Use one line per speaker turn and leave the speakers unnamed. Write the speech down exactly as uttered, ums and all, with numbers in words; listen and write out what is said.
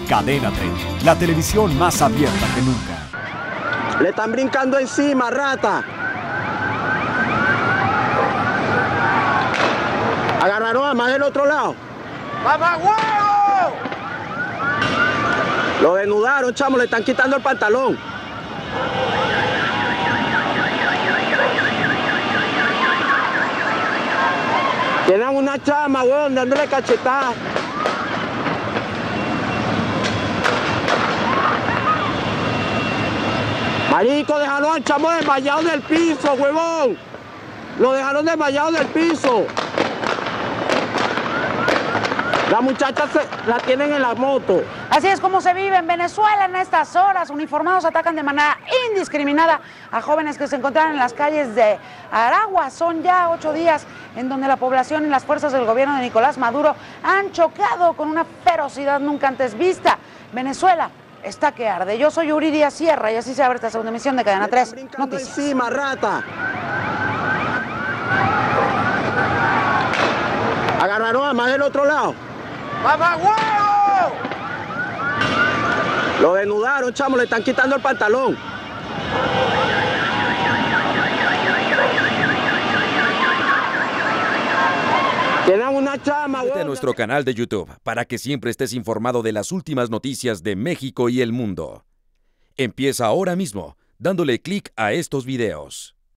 Cadena treinta, la televisión más abierta que nunca.
Le están brincando encima, rata. Agarraron a más del otro lado.
¡Mamá huevo!
Lo desnudaron, chamo, le están quitando el pantalón. Tienen una chama, weón, dándole cachetada. Marico, dejaron al chamo desmayado del piso, huevón. Lo dejaron desmayado del piso. La muchacha se, la tienen en la moto.
Así es como se vive en Venezuela en estas horas. Uniformados atacan de manera indiscriminada a jóvenes que se encontraban en las calles de Aragua. Son ya ocho días en donde la población y las fuerzas del gobierno de Nicolás Maduro han chocado con una ferocidad nunca antes vista. Venezuela está que arde. Yo soy Yuri Díaz Sierra y así se abre esta segunda emisión de Cadena tres Noticias.
Encima, rata. Agarraron a más del otro lado.
¡Mamá huevo!
Lo desnudaron, chamo, le están quitando el pantalón. Tienen una chama,
Suscríbete a nuestro canal de YouTube para que siempre estés informado de las últimas noticias de México y el mundo. Empieza ahora mismo dándole clic a estos videos.